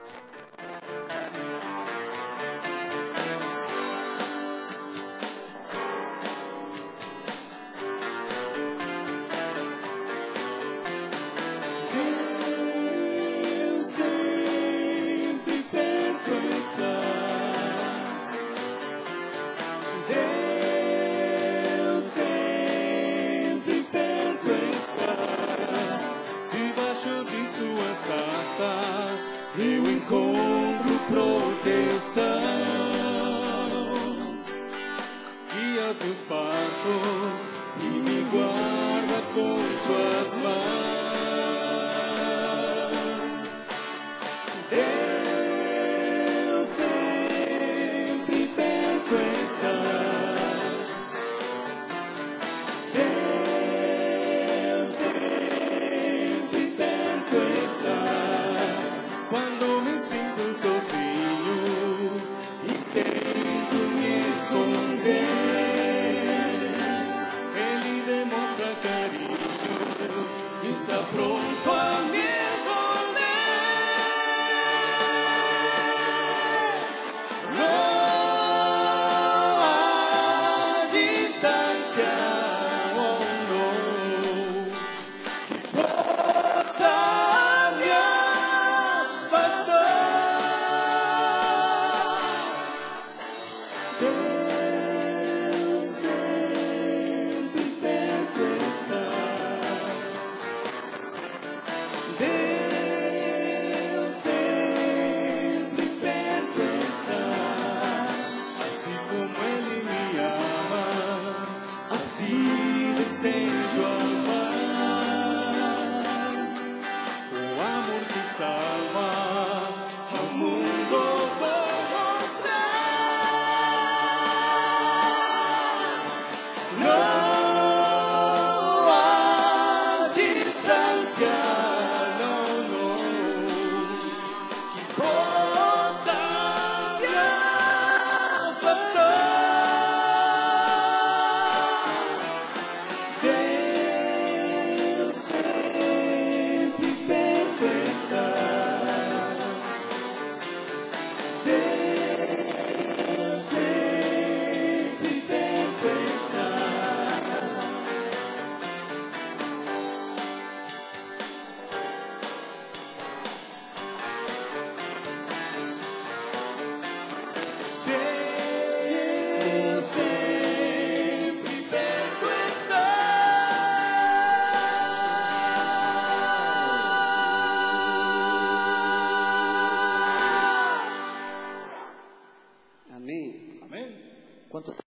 Eu encontro proteção, guia teus passos e me guarda com suas mãos. Deus sempre perto está. Deus sempre perto está. Quando me sinto sozinho e tento me esconder, Ele demonstra carinho, está pronto a me envolver. Não há distância, oh não, que possa me Deus sempre perto está. Deus sempre perto está. Assim como Ele me ama, assim desejo amar. O amor que salva ao mundo vou mostrar. Não há distância, não, que possa me afastar. Deus sempre perto está. Deus sempre perto está. Deus sempre perto está. Amén. Amén. ¿Cuántos